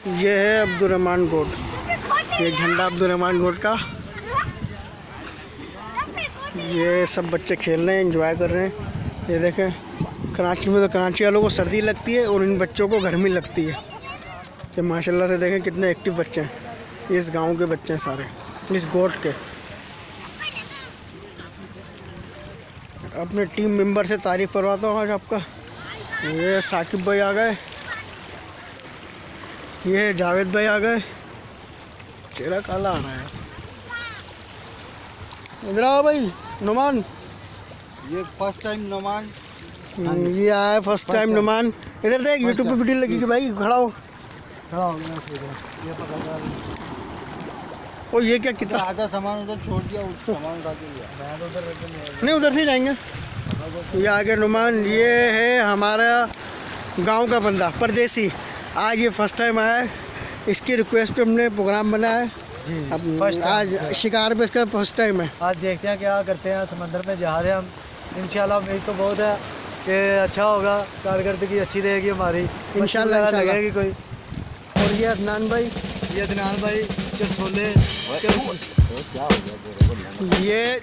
ये है अब्दुर्रहमान गोट, ये झंडा अब्दुर्रहमान गोट का। ये सब बच्चे खेल रहे हैं, एंजॉय कर रहे हैं। ये देखें, कराची में तो कराची वालों को सर्दी लगती है और इन बच्चों को गर्मी लगती है। तो माशाल्लाह से देखें कितने एक्टिव बच्चे हैं। इस गांव के बच्चे हैं सारे, इस गोट के। अपने टीम मेंबर से तारीफ़ करवाता हूँ आज आपका। ये साकिब भाई आ गए, ये जावेद भाई आ गए। चेहरा काला आ रहा है। इधर आओ भाई, नुमान। ये फर्स्ट टाइम नुमान, ये आया फर्स्ट टाइम नुमान। इधर देख, यूट्यूब पे वीडियो लगी कि भाई खड़ा हो। ये पकड़ और ये क्या कितना आधा सामान उधर छोड़ दिया, उस सामान उठा के लिया। मैं तो उधर नहीं, उधर से जाएंगे। ये आगे नुमान, ये है हमारा गांव का बंदा, परदेसी। आज ये फर्स्ट टाइम आया है, इसकी रिक्वेस्ट पे हमने प्रोग्राम बनाया है जी। अब आज शिकार पे इसका फर्स्ट टाइम है। आज देखते हैं क्या करते हैं। समंदर में जा रहे हैं हम। इंशाल्लाह उम्मीद तो बहुत है कि अच्छा होगा, कारकर्दगी अच्छी रहेगी हमारी इंशाल्लाह लगेगी कोई। और ये अदनान भाई, छोले ये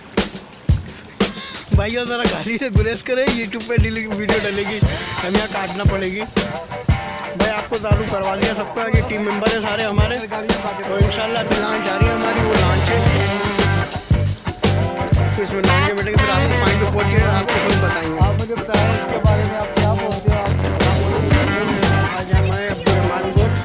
भाई और ज़रा गाली से गुरेज करे, यूट्यूब पे वीडियो डलेगी, हम यहाँ काटना पड़ेगी। भाई आपको चालू करवा दिया सबका, ये टीम मेंबर है सारे हमारे। और इंशाल्लाह अभी लॉन्च जा रही है हमारी, वो लॉन्च है। फिर इसमें लॉन्च में बैठेंगे, फिर आपको पॉइंट पे पहुँच के आपको सब बताएंगे। आप मुझे बताएं इसके बारे में, आप क्या बोलते हो। आज हमारे अब्दुर्रहमान गोट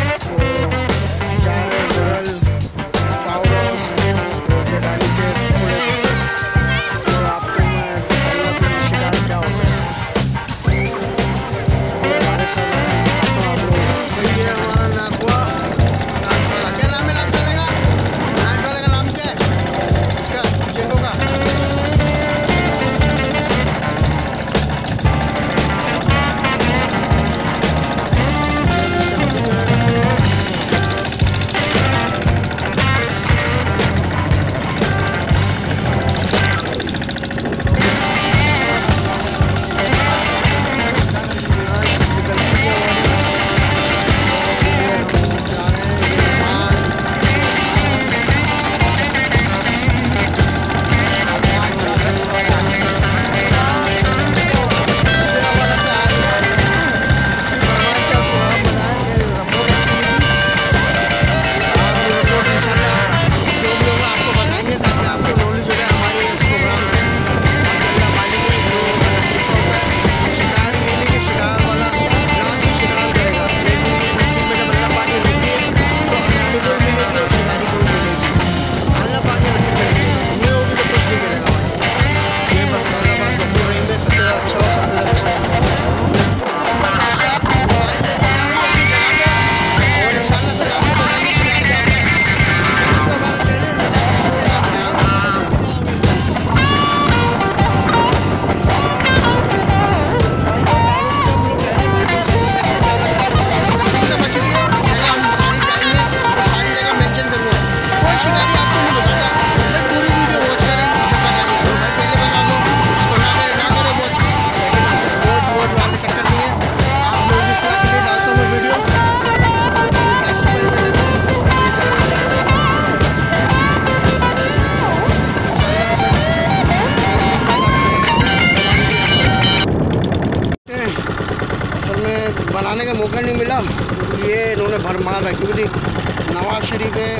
बनाने का मौका नहीं मिला। ये इन्होंने भरमार रखी हुई थी। नवाज शरीफ है,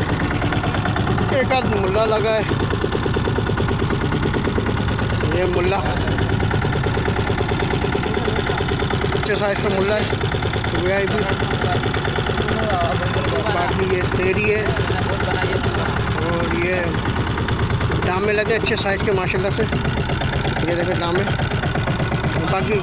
एक आध मुल्ला लगा है। ये मुल्ला अच्छे साइज का मुल्ला है, VIP। बाकी ये शेरी है और ये डामे लगे अच्छे साइज़ के माशाल्लाह से। ये देखें डामे। बाकी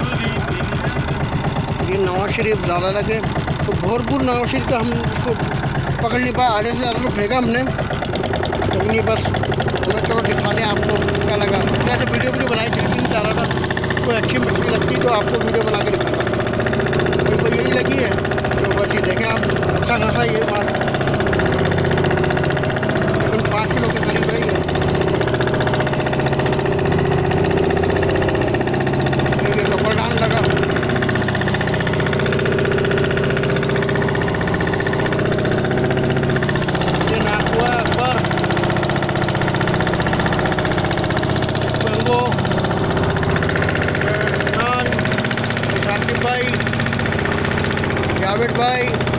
ये नवाज शरीफ ज़्यादा लगे, तो भरपूर नवाज शरीफ का हम उसको पकड़ नहीं पाए। आधे से ज़्यादा तो फेंका हमने, लेकिन ये बस चलो दिखा दें आपको क्या लगा। मैंने वीडियो बनाई, चल नहीं जा रहा था। कोई अच्छी मछली लगती तो आपको वीडियो बना के दिखाता। तो यही लगी है, तो बस ये देखें आप, अच्छा खासा ये माल 5 किलो के करीब है। ये कपड़ान लगा। को, खान, साकिब भाई, जावेद भाई,